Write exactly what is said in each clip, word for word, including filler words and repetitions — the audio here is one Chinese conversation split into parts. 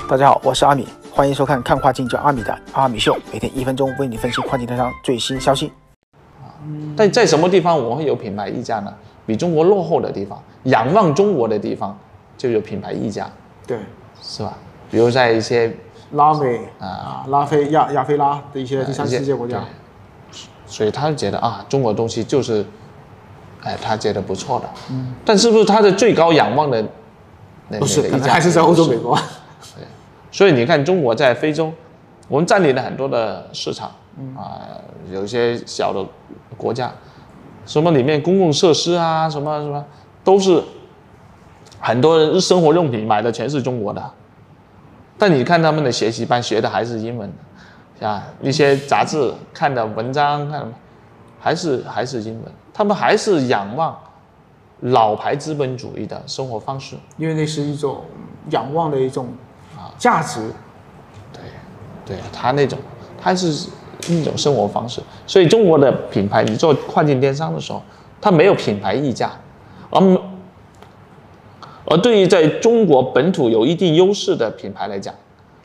大家好，我是阿米，欢迎收看看跨境叫阿米的阿米秀，每天一分钟为你分析跨境电商最新消息。 但在什么地方我们会有品牌溢价呢？比中国落后的地方，仰望中国的地方就有品牌溢价， 对， 是吧？比如在一些拉美啊、 拉非、亚亚非拉的一些第三世界国家， 所以他就觉得啊，中国东西就是，哎，他觉得不错的。嗯，但是不是他的最高仰望的？ 不是，可能还是在欧洲、美国。 对，所以你看，中国在非洲，我们占领了很多的市场，嗯、啊，有一些小的国家，什么里面公共设施啊，什么什么，都是很多人生活用品买的全是中国的，但你看他们的学习班学的还是英文的，啊，一些杂志看的文章看的还是还是英文，他们还是仰望老牌资本主义的生活方式， 因为那是一种仰望的一种价值。 对，对，他那种，他是一种生活方式。所以中国的品牌，你做跨境电商的时候，它没有品牌溢价，而而对于在中国本土有一定优势的品牌来讲，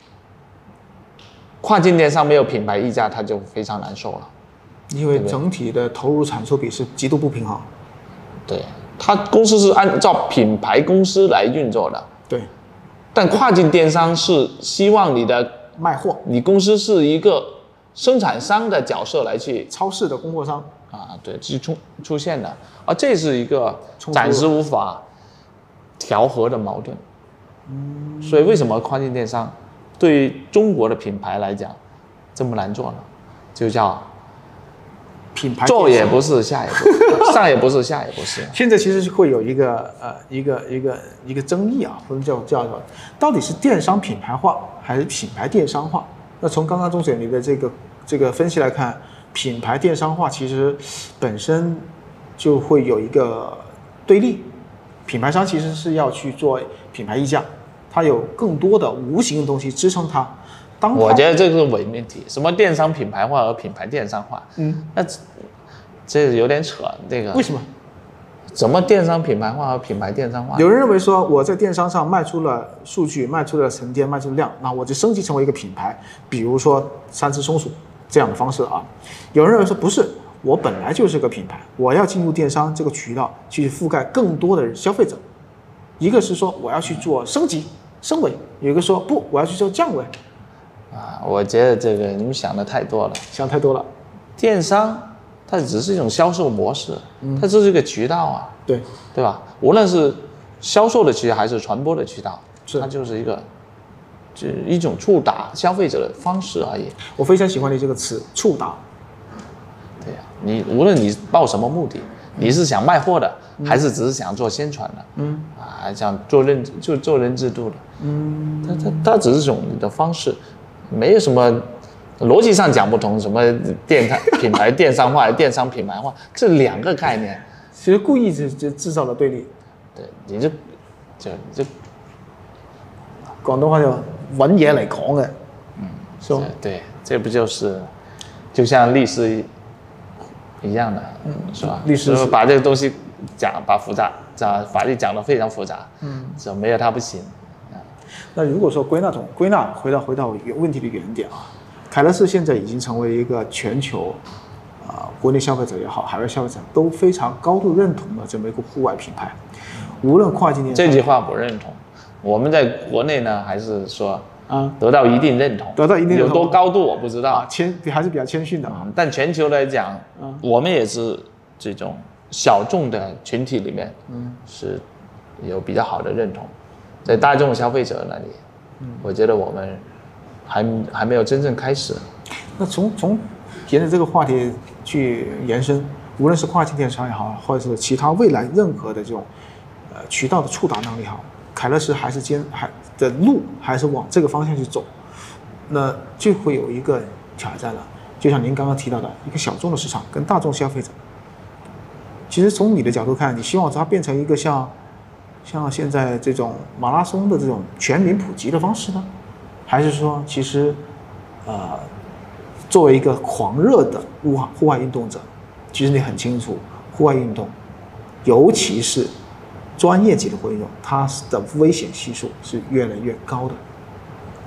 跨境电商没有品牌溢价，它就非常难受了。 因为整体的投入产出比是极度不平衡。 对。他公司是按照品牌公司来运作的， 对。 但跨境电商是希望你的卖货， 你公司是一个生产商的角色来去超市的供货商啊，对，去出出现的，而这是一个暂时无法调和的矛盾。嗯，所以为什么跨境电商对于中国的品牌来讲这么难做呢？就叫。 品牌做也不是，下也不是，上也不是，下也不是。 现在其实会有一个呃一个一个一个争议啊，或者叫叫做到底是电商品牌化还是品牌电商化？那从刚刚钟姐你的这个这个分析来看，品牌电商化其实本身就会有一个对立，品牌商其实是要去做品牌溢价，它有更多的无形的东西支撑它。当我觉得这个是伪命题，什么电商品牌化和品牌电商化，嗯，那这有点扯。这个为什么？ 怎么电商品牌化和品牌电商化？ 有人认为说我在电商上卖出了数据，卖出了沉淀，卖出了量，那我就升级成为一个品牌，比如说三只松鼠这样的方式啊。有人认为说不是，我本来就是个品牌，我要进入电商这个渠道去覆盖更多的消费者。一个是说我要去做升级升维，有一个说不，我要去做降维。 啊，我觉得这个你们想的太多了， 想太多了。 电商它只是一种销售模式，嗯、它这是一个渠道啊， 对对吧？无论是销售的渠道还是传播的渠道， 是它就是一个，就是一种触达消费者的方式而已。 我非常喜欢你这个词，触达。 对呀、啊，你无论你抱什么目的，你是想卖货的，嗯、还是只是想做宣传的，嗯啊，想做认就做人制度的，嗯，它它它只是一种你的方式。没有什么逻辑上讲不同，什么电品牌电商化、电商品牌化，这两个概念， 其实故意就就制造了对立。 对，你就就就广东话叫揾嘢嚟講嘅， 嗯，是吧？对，这不就是就像律师一样的，嗯，是吧？ 律师把这个东西讲，把复杂讲法律讲得非常复杂，嗯，就没有它不行。 那如果说归纳总归纳回到回到问题的原点啊，凯乐士现在已经成为一个全球，啊、呃，国内消费者也好，海外消费者都非常高度认同的这么一个户外品牌。无论跨境电商， 这句话不认同。我们在国内呢，还是说啊，得到一定认同， 得到一定认同， 有多高度我不知道， 啊、谦还是比较谦逊的啊、 嗯。但全球来讲，嗯，我们也是这种小众的群体里面，嗯，是有比较好的认同。在大众消费者那里，嗯，我觉得我们还还没有真正开始。 那从从沿着这个话题去延伸，无论是跨境电商也好，或者是其他未来任何的这种呃渠道的触达能力好，凯乐士还是坚还的路还是往这个方向去走，那就会有一个挑战了。就像您刚刚提到的，一个小众的市场跟大众消费者，其实从你的角度看，你希望它变成一个像。像现在这种马拉松的这种全民普及的方式呢，还是说其实，呃，作为一个狂热的户外户外运动者，其实你很清楚，户外运动，尤其是专业级的户外运动，它的危险系数是越来越高的。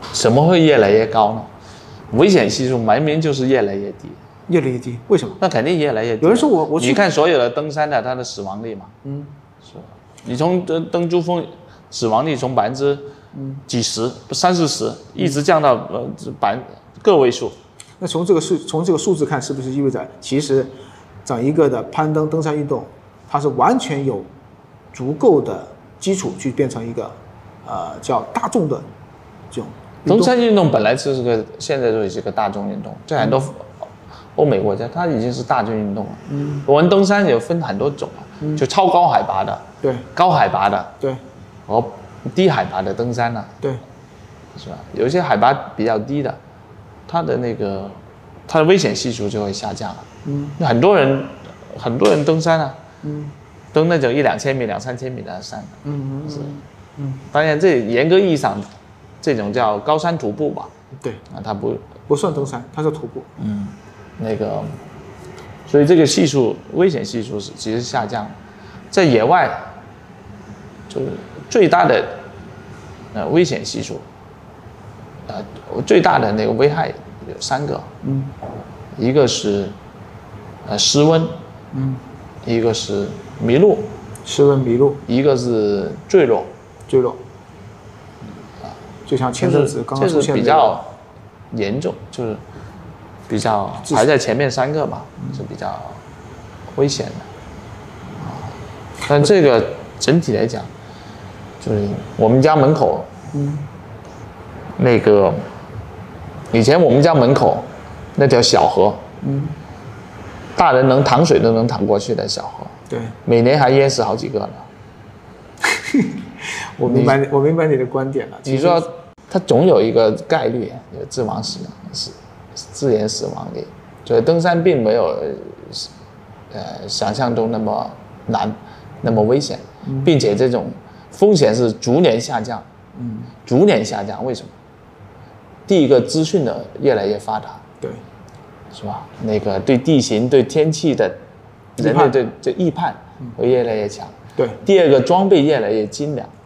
什么会越来越高呢？危险系数明明就是越来越低， 越来越低，为什么？ 那肯定越来越低。 有人说我我去你看所有的登山的它的死亡率嘛， 嗯， 是吧？你从登登珠峰死亡率从百分之几十、三四十，一直降到呃百个位数。 那从这个数从这个数字看，是不是意味着其实整一个的攀登登山运动，它是完全有足够的基础去变成一个呃叫大众的这种登山运动本来就是个现在就是个大众运动，在很多欧美国家它已经是大众运动了。嗯，我们登山有分很多种啊，嗯、就超高海拔的， 对， 高海拔的， 对， 和低海拔的登山呢、啊， 对， 是吧？有一些海拔比较低的，它的那个它的危险系数就会下降了。嗯，很多人很多人登山啊，嗯，登那种一两千米、两三千米的山， 嗯嗯，是， 嗯，当然这严格意义上。这种叫高山徒步吧， 对啊，它不不算登山，它是徒步。 嗯，那个，所以这个系数危险系数是其实下降，在野外，就是最大的呃危险系数，呃最大的那个危害有三个，嗯，一个是呃失温，嗯，一个是迷路， 失温迷路， 一个是坠落， 坠落。就像前阵子刚刚出现的、 就是、比较严重，就是比较排在前面三个嘛，是比较危险的啊。但这个整体来讲，就是我们家门口，嗯，那个以前我们家门口那条小河，嗯，大人能淌水都能淌过去的小河， 对， 每年还淹死好几个呢。 我明白，我明白你的观点了。 你说它总有一个概率有致亡死死自然死亡率，所以登山并没有呃想象中那么难，那么危险，并且这种风险是逐年下降，嗯，逐年下降。为什么？第一个资讯的越来越发达， 对， 是吧？那个对地形、对天气的人类对对预判会越来越强。 对， 第二个装备越来越精良。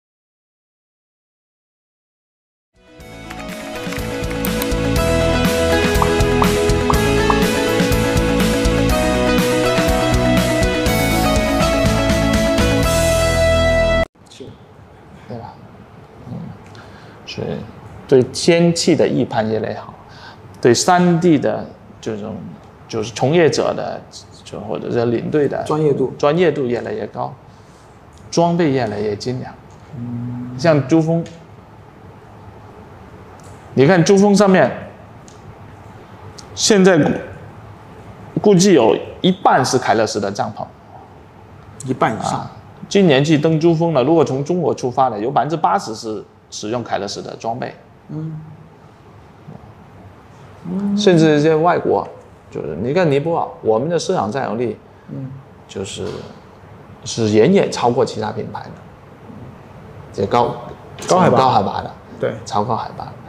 对吧？嗯，所以对天气的预判越来越好，对山地的这种就是从业者的，就或者是领队的专业度专业度越来越高，装备越来越精良。嗯，像珠峰，你看珠峰上面，现在估计有一半是凯乐石的帐篷， 一半以上。 啊今年去登珠峰的，如果从中国出发的，有百分之八十是使用凯乐石的装备，嗯，甚至一些外国，就是你看尼泊尔，我们的市场占有率，嗯，就是是远远超过其他品牌的，这高高海拔高海拔的， 对， 超高海拔的。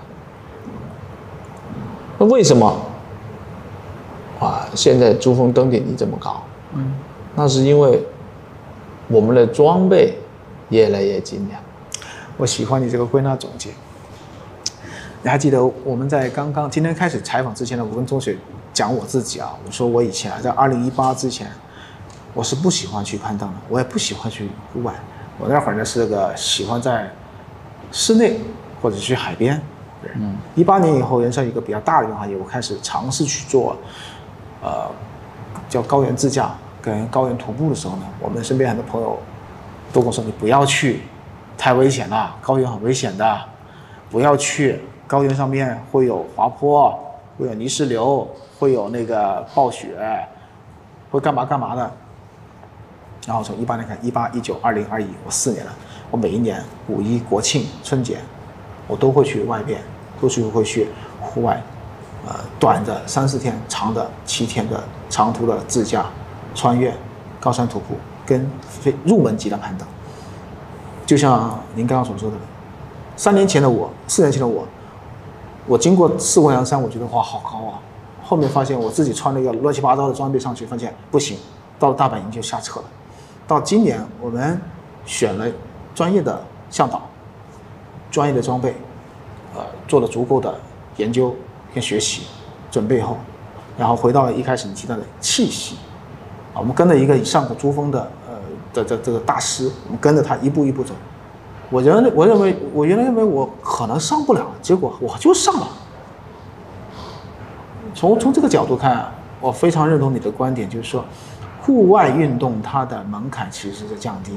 那为什么哇现在珠峰登顶率这么高？嗯，那是因为我们的装备越来越精良。 我喜欢你这个归纳总结。你还记得我们在刚刚今天开始采访之前呢，我跟周雪讲我自己啊，我说我以前啊，在二零一八之前，我是不喜欢去攀登的，我也不喜欢去户外，我那会儿呢是个喜欢在室内或者去海边。嗯，一八年以后，人生一个比较大的一个行业，我开始尝试去做，呃，叫高原自驾跟高原徒步的时候呢，我们身边很多朋友都跟我说，你不要去，太危险了，高原很危险的，不要去，高原上面会有滑坡，会有泥石流，会有那个暴雪，会干嘛干嘛的。然后从一八年看，一八、一九、二零、二一，我四年了，我每一年五一、国庆、春节，我都会去外边，都是会去户外，呃，短的三四天，长的七天的长途的自驾。穿越高山徒步跟非入门级的攀登，就像您刚刚所说的，三年前的我，四年前的我，我经过四过梁山，我觉得哇好高啊，后面发现我自己穿了一个乱七八糟的装备上去，发现不行，到了大本营就下车了。到今年我们选了专业的向导，专业的装备，呃， 做了足够的研究跟学习准备后，然后回到了一开始你提到的气息啊，我们跟着一个上过珠峰的呃的这这个大师，我们跟着他一步一步走。我认我认为我原来认为我可能上不了，结果我就上了。从从这个角度看，我非常认同你的观点，就是说，户外运动它的门槛其实是降低。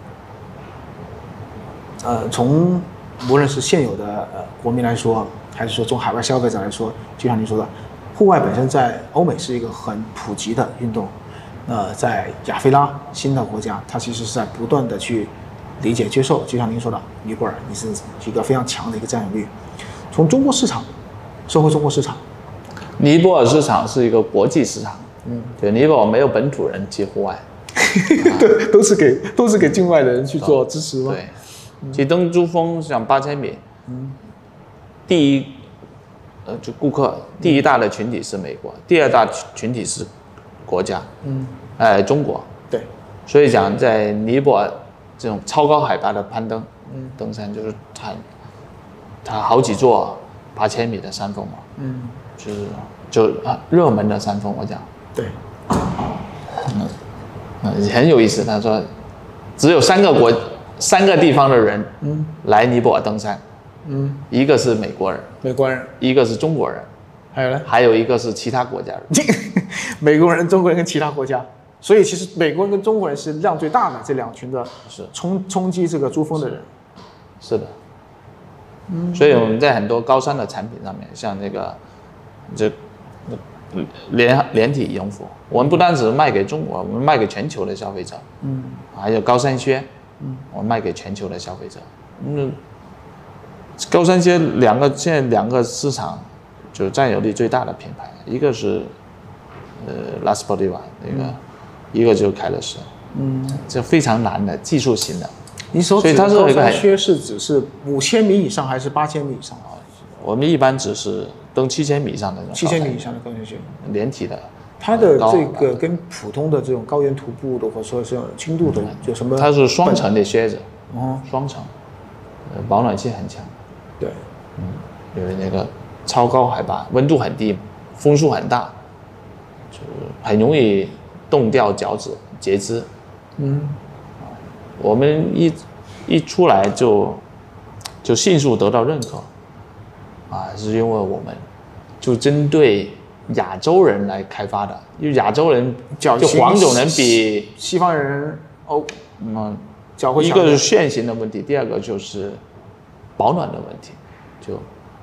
呃，从无论是现有的呃国民来说，还是说从海外消费者来说，就像您说的，户外本身在欧美是一个很普及的运动。呃，在亚非拉新的国家，它其实是在不断的去理解、接受。就像您说的，尼泊尔，你是一个非常强的一个占有率。从中国市场，说回中国市场， 尼泊尔市场是一个国际市场，嗯，对，尼泊尔没有本土人去户外， 对，都是给都是给境外的人去做支持吗？ 对，其实登珠峰像八千米，嗯，第一，呃，就顾客第一大的群体是美国，第二大群体是国家，嗯，呃，中国， 对， 所以讲在尼泊尔这种超高海拔的攀登，嗯，登山就是它，它好几座八千米的山峰嘛，嗯，就是就啊热门的山峰，我讲， 对， 嗯，嗯，很有意思。他说，只有三个国三个地方的人，嗯，来尼泊尔登山，嗯，一个是美国人， 美国人， 一个是中国人， 还有呢， 还有一个是其他国家人， 美国人、中国人跟其他国家。所以其实美国人跟中国人是量最大的这两群的是冲冲击这个珠峰的人。 是的，嗯，所以我们在很多高山的产品上面，像那个这连连体羽绒服，我们不单只卖给中国，我们卖给全球的消费者，嗯，还有高山靴，嗯，我们卖给全球的消费者，嗯，高山靴两个现在两个市场就是占有率最大的品牌，一个是呃拉斯波蒂瓦那个。嗯，一个就是凯乐石，嗯，这非常难的技术型的。 你所指的高山靴是指是五千米以上还是八千米以上？ 我们一般只是登七千米以上的那种。 七千米以上的高山靴， 连体的。 它的这个跟普通的这种高原徒步的或者说是轻度的有什么？ 它是双层的靴子，哦，双层，呃，保暖性很强。 对， 嗯，因为那个超高海拔，温度很低，风速很大，就是很容易冻掉脚趾、截肢。嗯，我们一一出来就就迅速得到认可，啊，是因为我们就针对亚洲人来开发的，因为亚洲人就黄种人比西方人哦， 嗯，一个是楦型的问题，第二个就是保暖的问题，就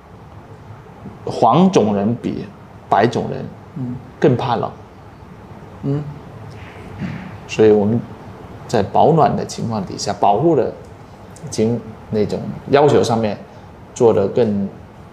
黄种人比白种人嗯更怕冷，嗯。所以我们在保暖的情况底下，保护的经那种要求上面做得更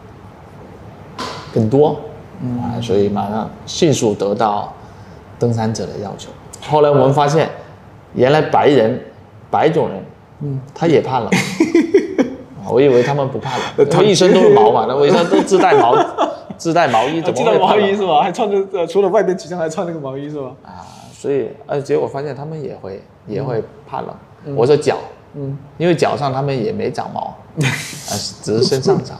更多，嗯啊，所以马上迅速得到登山者的要求。后来我们发现，原来白人白种人，嗯，他也怕冷。我以为他们不怕冷，他们一身都是毛嘛，那我一身都自带毛自带毛衣，怎么会怕冷？ 毛衣是吧？还穿着呃，除了外边几件还穿那个毛衣是吧？ 啊。所以，呃，结果发现他们也会也会怕冷。嗯、我说脚，嗯，因为脚上他们也没长毛，啊，只是身上长。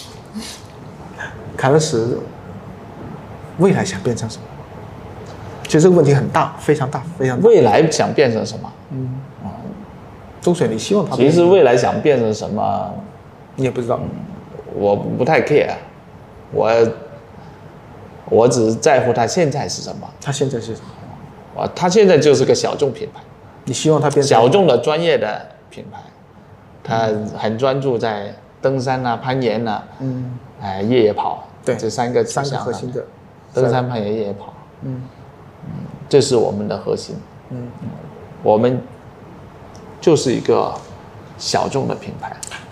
凯乐石未来想变成什么？其实这个问题很大，非常大，非常大。 未来想变成什么？嗯， 啊，周水，你希望它？ 其实未来想变成什么， 你也不知道。 嗯、我不太 care， 我我只是在乎它现在是什么。 它现在是什么？ 啊，它现在就是个小众品牌， 你希望它变成小众的专业的品牌，它很专注在登山啊、攀岩啊，嗯，哎，越野跑， 对， 这三个三个核心的， 登山、攀岩、越野跑，嗯嗯，这是我们的核心，嗯，我们就是一个小众的品牌。